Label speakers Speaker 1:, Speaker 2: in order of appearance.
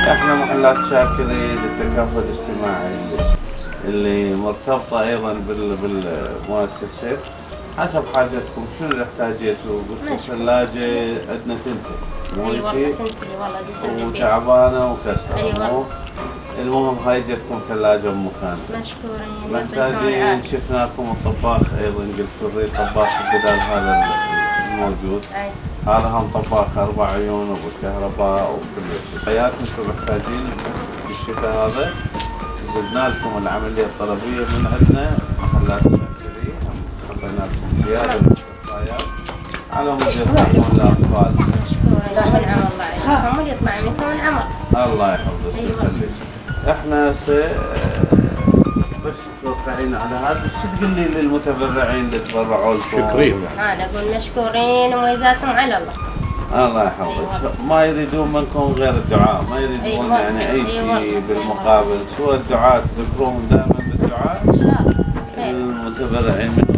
Speaker 1: احنا محلات شاكري للتكافل الاجتماعي اللي مرتبطة ايضا بالمؤسسة حسب حاجتكم. شنو اللي احتاجيتوا؟ قلتوا ثلاجة عندنا تنتهي مو
Speaker 2: اي والله
Speaker 1: شيء
Speaker 2: تنتهي والله دي
Speaker 1: وتعبانة وكسرة.
Speaker 2: اي والله.
Speaker 1: المهم هاي جتكم ثلاجة بمكان.
Speaker 2: مشكورين.
Speaker 1: محتاجين شفناكم الطباخ ايضا قلتوا نريد طباخ بدال هذا الموجود.
Speaker 2: اي
Speaker 1: هذا هم طباخ 4 عيون وبالكهرباء وكل شيء. حياة انتم محتاجين بالشتاء هذا زدنا لكم العملية الطلبية من عندنا محلات شاكري، حطينا لكم زيادة بالكفايات على مود يطلعون الأطفال.
Speaker 2: مشكورين ونعم الله عليكم ويطلع منكم العمر.
Speaker 1: الله يحفظك ويخليك. احنا هسه بس توقعين على هذا، شو تقول لي للمتبرعين اللي تبرعوا لكم؟
Speaker 3: شكرين.
Speaker 2: انا اقول مشكورين وميزاتهم على الله.
Speaker 1: الله يحفظك. ما يريدون منكم غير الدعاء، ما يريدون يعني اي شيء بالمقابل، سوى الدعاء تذكروهم دائما بالدعاء.
Speaker 2: ان شاء الله.
Speaker 1: المتبرعين من